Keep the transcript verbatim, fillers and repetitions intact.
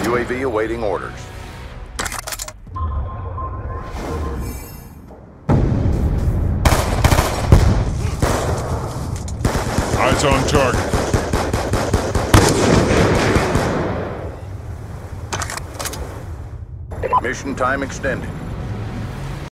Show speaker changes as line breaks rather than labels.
U A V awaiting orders.
Eyes on target.
Mission time extended.